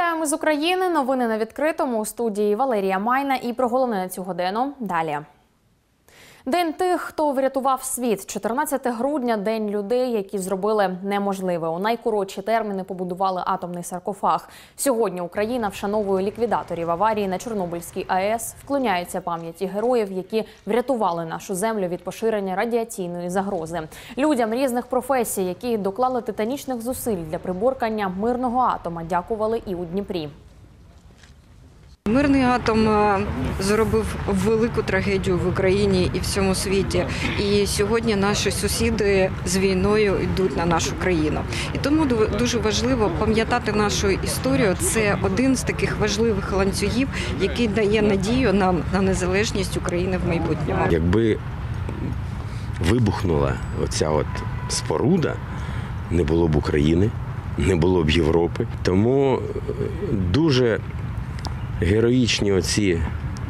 Вітаємо з України. Новини на відкритому. У студії Валерія Майна. І про головне цю годину далі. День тих, хто врятував світ. 14 грудня – день людей, які зробили неможливе. У найкоротші терміни побудували атомний саркофаг. Сьогодні Україна вшановує ліквідаторів аварії на Чорнобильській АЕС, вклоняється пам'яті героїв, які врятували нашу землю від поширення радіаційної загрози. Людям різних професій, які доклали титанічних зусиль для приборкання мирного атома, дякували і у Дніпрі. Мирний атом зробив велику трагедію в Україні і всьому світі. І сьогодні наші сусіди з війною йдуть на нашу країну. І тому дуже важливо пам'ятати нашу історію. Це один з таких важливих ланцюгів, який дає надію нам на незалежність України в майбутньому. Якби вибухнула оця споруда, не було б України, не було б Європи. Тому дуже героїчні оці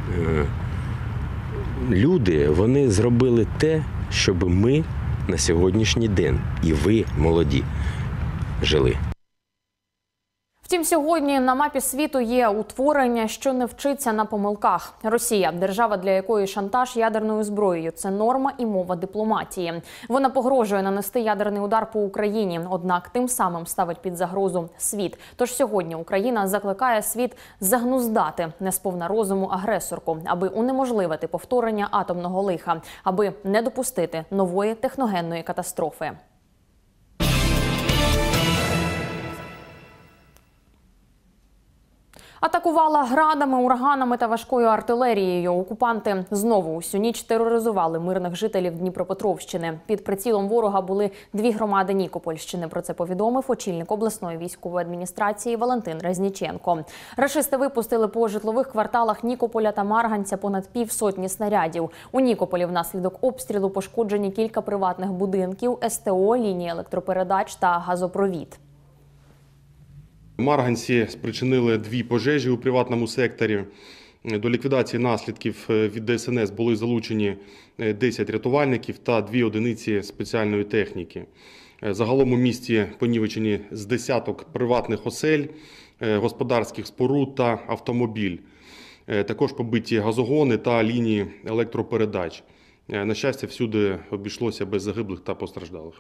люди, вони зробили те, щоб ми на сьогоднішній день, і ви, молоді, жили. Втім, сьогодні на мапі світу є утворення, що не вчиться на помилках. Росія – держава, для якої шантаж ядерною зброєю – це норма і мова дипломатії. Вона погрожує нанести ядерний удар по Україні, однак тим самим ставить під загрозу світ. Тож сьогодні Україна закликає світ загнуздати несповна розуму агресорку, аби унеможливити повторення атомного лиха, аби не допустити нової техногенної катастрофи. Атакувала градами, ураганами та важкою артилерією. Окупанти знову усю ніч тероризували мирних жителів Дніпропетровщини. Під прицілом ворога були 2 громади Нікопольщини. Про це повідомив очільник обласної військової адміністрації Валентин Резніченко. Рашисти випустили по житлових кварталах Нікополя та Марганця понад 50 снарядів. У Нікополі внаслідок обстрілу пошкоджені кілька приватних будинків, СТО, лінії електропередач та газопровід. В Марганці спричинили 2 пожежі у приватному секторі. До ліквідації наслідків від ДСНС були залучені 10 рятувальників та 2 одиниці спеціальної техніки. Загалом у місті понівечені з десяток приватних осель, господарських споруд та автомобіль. Також побиті газогони та лінії електропередач. На щастя, всюди обійшлося без загиблих та постраждалих.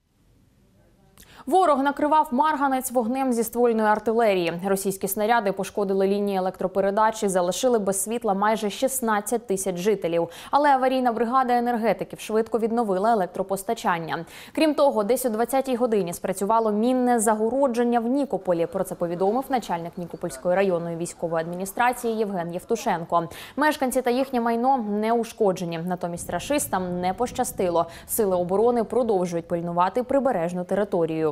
Ворог накривав Марганець вогнем зі ствольної артилерії. Російські снаряди пошкодили лінії електропередач і залишили без світла майже 16 тисяч жителів. Але аварійна бригада енергетиків швидко відновила електропостачання. Крім того, десь о 20-й годині спрацювало мінне загородження в Нікополі. Про це повідомив начальник Нікопольської районної військової адміністрації Євген Євтушенко. Мешканці та їхнє майно не ушкоджені. Натомість рашистам не пощастило. Сили оборони продовжують пильнувати прибережну територію.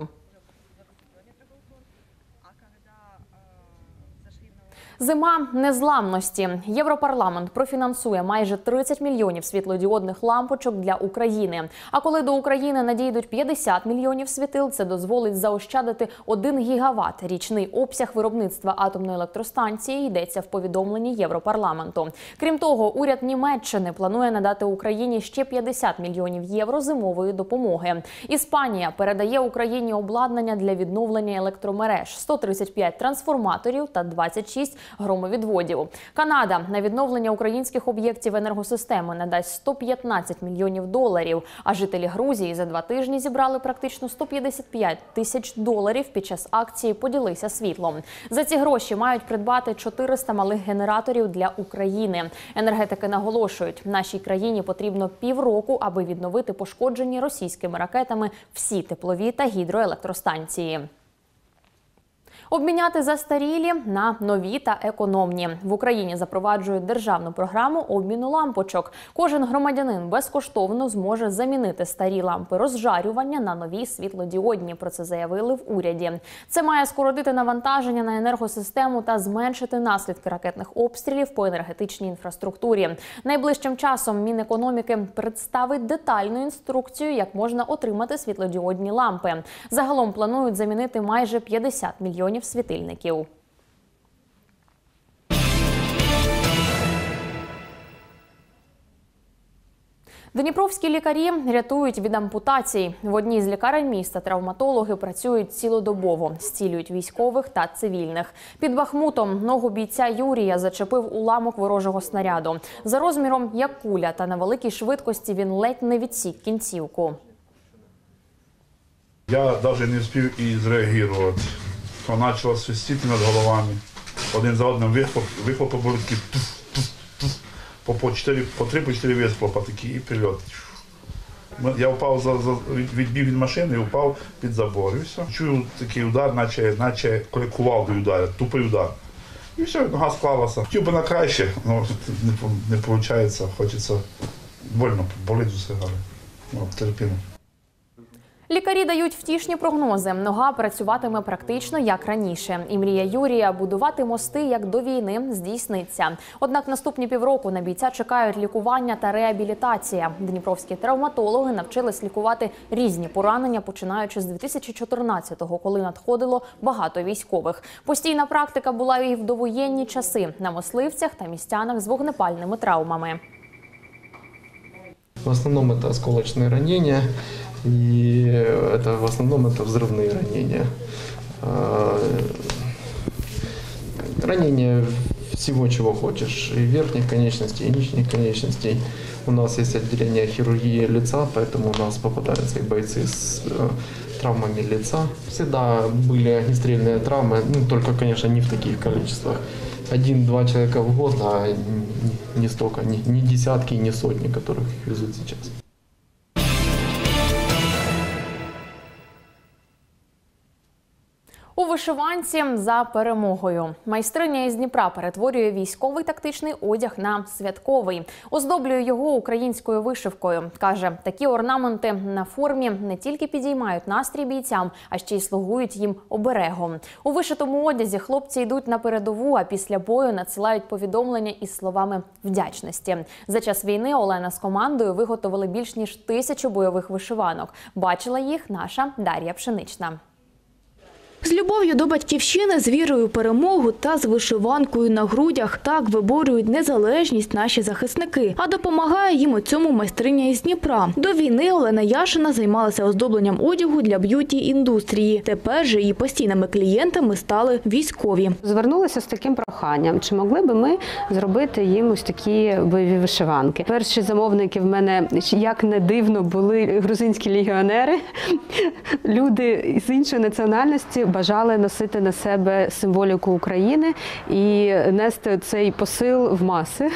Зима незламності. Європарламент профінансує майже 30 мільйонів світлодіодних лампочок для України. А коли до України надійдуть 50 мільйонів світил, це дозволить заощадити 1 гігават. Річний обсяг виробництва атомної електростанції, йдеться в повідомленні Європарламенту. Крім того, уряд Німеччини планує надати Україні ще 50 мільйонів євро зимової допомоги. Іспанія передає Україні обладнання для відновлення електромереж – 135 трансформаторів та 26 громовідводів. Канада на відновлення українських об'єктів енергосистеми надасть 115 мільйонів доларів, а жителі Грузії за 2 тижні зібрали практично 155 тисяч доларів під час акції «Поділися світлом». За ці гроші мають придбати 400 малих генераторів для України. Енергетики наголошують, нашій країні потрібно півроку, аби відновити пошкоджені російськими ракетами всі теплові та гідроелектростанції. Обміняти застарілі на нові та економні. В Україні запроваджують державну програму обміну лампочок. Кожен громадянин безкоштовно зможе замінити старі лампи розжарювання на нові світлодіодні. Про це заявили в уряді. Це має скоротити навантаження на енергосистему та зменшити наслідки ракетних обстрілів по енергетичній інфраструктурі. Найближчим часом Мінекономіки представить детальну інструкцію, як можна отримати світлодіодні лампи. Загалом планують замінити майже 50 мільйонів світильників. Дніпровські лікарі рятують від ампутацій. В одній з лікарень міста травматологи працюють цілодобово, зцілюють військових та цивільних. Під Бахмутом ногу бійця Юрія зачепив уламок ворожого снаряду. За розміром як куля та на великій швидкості він ледь не відсік кінцівку. Я навіть не встиг і зреагувати. Вона почала свистіти над головами. Один за одним вихлопи були такі по 3-4 вихлопа такі і прильот. Я впав, відбіг від машини і впав під забор. І все. Чую такий удар, наче коли кувалдою ударять, тупий удар. І все, нога склалася. Хотів би на краще, але не виходить, хочеться больно, болить усе, але терпімо. Лікарі дають втішні прогнози. Нога працюватиме практично як раніше. І мрія Юрія будувати мости як до війни здійсниться. Однак наступні півроку на бійця чекають лікування та реабілітація. Дніпровські травматологи навчились лікувати різні поранення, починаючи з 2014-го, коли надходило багато військових. Постійна практика була і в довоєнні часи на мисливцях та містянах з вогнепальними травмами. В основном это осколочные ранения, и в основном это взрывные ранения. Ранения всего, чего хочешь, и верхних конечностей, и нижних конечностей. У нас есть отделение хирургии лица, поэтому у нас попадаются и бойцы с травмами лица. Всегда были огнестрельные травмы, только, конечно, не в таких количествах. 1-2 человека в год, а не столько, не десятки, не сотни, которых везут сейчас. У вишиванці за перемогою. Майстриня із Дніпра перетворює військовий тактичний одяг на святковий. Оздоблює його українською вишивкою. Каже, такі орнаменти на формі не тільки підіймають настрій бійцям, а ще й слугують їм оберегом. У вишитому одязі хлопці йдуть на передову, а після бою надсилають повідомлення із словами вдячності. За час війни Олена з командою виготовили більш ніж 1000 бойових вишиванок. Бачила їх наша Дар'я Пшенична. З любов'ю до батьківщини, з вірою в перемогу та з вишиванкою на грудях так виборюють незалежність наші захисники. А допомагає їм у цьому майстриня із Дніпра. До війни Олена Яшина займалася оздобленням одягу для б'юті-індустрії. Тепер же її постійними клієнтами стали військові. Звернулися з таким проханням, чи могли би ми зробити їм ось такі бойові вишиванки. Перші замовники в мене, як не дивно, були грузинські легіонери. Люди з іншої національності бажали носити на себе символіку України і нести цей посил в маси.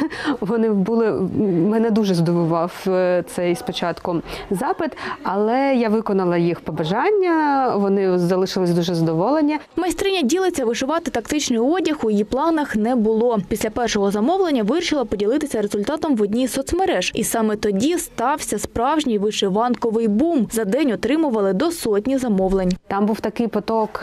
Мене дуже здивував цей спочатку запит, але я виконала їх побажання, вони залишились дуже задоволені. Майстриня ділиться, вишивати тактичний одяг у її планах не було. Після першого замовлення вирішила поділитися результатом в одній з соцмереж. І саме тоді стався справжній вишиванковий бум. За день отримували до 100 замовлень. Там був такий поток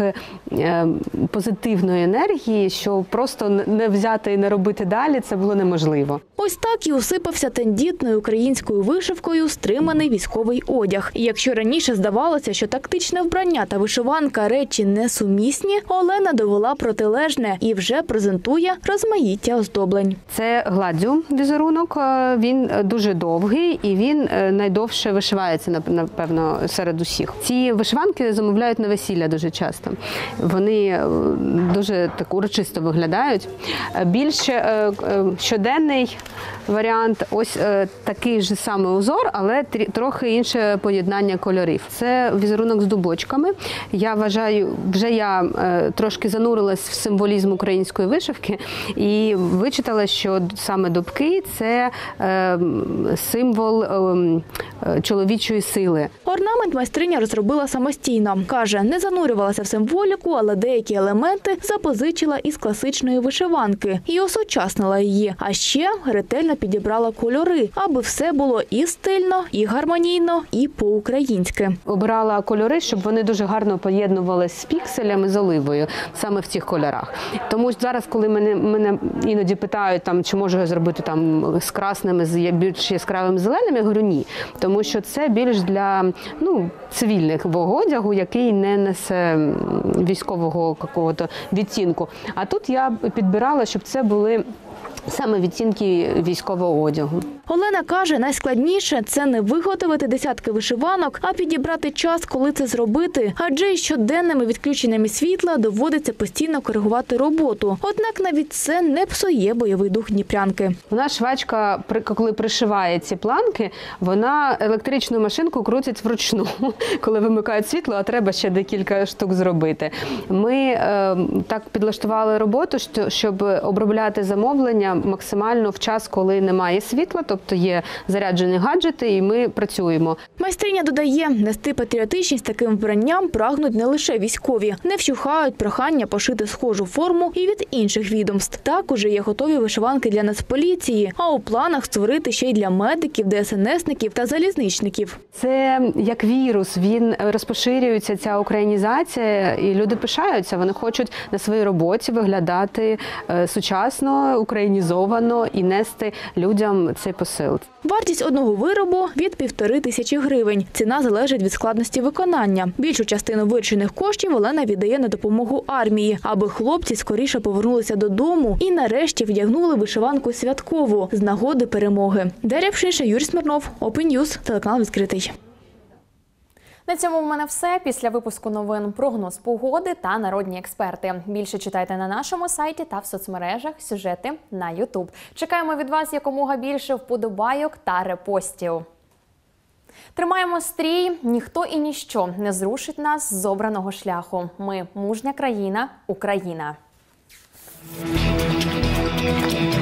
позитивної енергії, що просто не взяти і не робити далі, це було неможливо. Ось так і усипався тендітною українською вишивкою стриманий військовий одяг. І якщо раніше здавалося, що тактичне вбрання та вишиванка – речі несумісні, Олена довела протилежне і вже презентує розмаїття оздоблень. Це гладдю візерунок, він дуже довгий і він найдовше вишивається, напевно, серед усіх. Ці вишиванки замовляють на весілля дуже часто. Вони дуже так урочисто виглядають. Більше щоденний варіант, ось такий же самий узор, але трохи інше поєднання кольорів. Це візерунок з дубочками. Я вважаю, я трошки занурилась в символізм української вишивки і вичитала, що саме дубки – це символ чоловічої сили. Орнамент майстриня розробила самостійно. Каже, не занурювалася в символіку, але деякі елементи запозичила із класичної вишиванки і осучаснила її. А ще ретельно підібрала кольори, аби все було і стильно, і гармонійно, і по-українськи. Обирала кольори, щоб вони дуже гарно поєднувалися з пікселями, з оливою, саме в цих кольорах. Тому зараз, коли мене іноді питають, чи можу я зробити з красними, з більш яскравим зеленим, я говорю ні. Тому що це більш для цивільного одягу, який не несе військового відтінку. А тут я підбирала, щоб це були саме відтінки військового одягу. Олена каже, найскладніше – це не виготовити десятки вишиванок, а підібрати час, коли це зробити. Адже із щоденними відключеннями світла доводиться постійно коригувати роботу. Однак навіть це не псує бойовий дух дніпрянки. Вона швачка, коли пришиває ці планки, вона електричну машинку крутить вручну, коли вимикають світло, а треба ще декілька штук зробити. Ми так підлаштували роботу, щоб обробляти замовлення максимально в час, коли немає світла, тобто є заряджені гаджети, і ми працюємо. Майстриня додає, нести патріотичність таким вбранням прагнуть не лише військові. Не вщухають прохання пошити схожу форму і від інших відомств. Так уже є готові вишиванки для Нацполіції, а у планах створити ще й для медиків, ДСНСників та залізничників. Це як вірус, він розпоширюється, ця українізація, і люди пишаються. Вони хочуть на своїй роботі виглядати сучасно, українізовано і нести людям цей посил. Вартість одного виробу – від 1500 гривень. Ціна залежить від складності виконання. Більшу частину виручених коштів Олена віддає на допомогу армії, аби хлопці скоріше повернулися додому і нарешті вдягнули вишиванку святкову з нагоди перемоги. Дар'я Пшиша, Юрій Смирнов, Open News, телеканал «Відкритий». На цьому в мене все. Після випуску новин прогноз погоди та народні експерти. Більше читайте на нашому сайті та в соцмережах, сюжети на YouTube. Чекаємо від вас якомога більше вподобайок та репостів. Тримаємо стрій, ніхто і ніщо не зрушить нас з обраного шляху. Ми – мужня країна, Україна.